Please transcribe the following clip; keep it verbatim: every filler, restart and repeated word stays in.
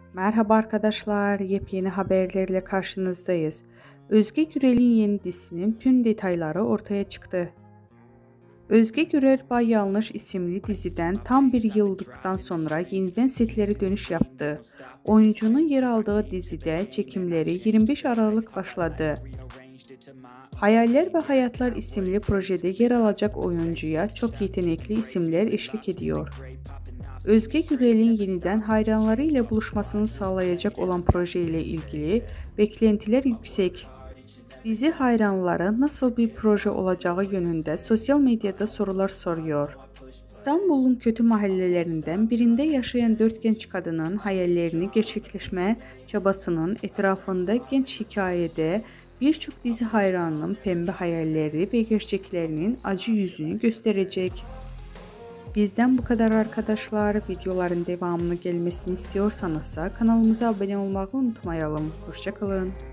Merhaba arkadaşlar, yepyeni haberlerle karşınızdayız. Özge Gürel'in yeni dizisinin tüm detayları ortaya çıktı. Özge Gürel Bay Yanlış isimli diziden tam bir yıllıktan sonra yeniden setlere dönüş yaptı. Oyuncunun yer aldığı dizide çekimleri yirmi beş Aralık başladı. Hayaller ve Hayatlar isimli projede yer alacak oyuncuya çok yetenekli isimler eşlik ediyor. Özge Gürel'in yeniden hayranları ile buluşmasını sağlayacak olan proje ile ilgili beklentiler yüksek. Dizi hayranları nasıl bir proje olacağı yönünde sosyal medyada sorular soruyor. İstanbul'un kötü mahallelerinden birinde yaşayan dört genç kadının hayallerini gerçekleşme çabasının etrafında genç hikayede birçok dizi hayranının pembe hayalleri ve gerçeklerinin acı yüzünü gösterecek. Bizden bu kadar arkadaşlar. Videoların devamını gelmesini istiyorsanız kanalımıza abone olmayı unutmayalım. Hoşça kalın.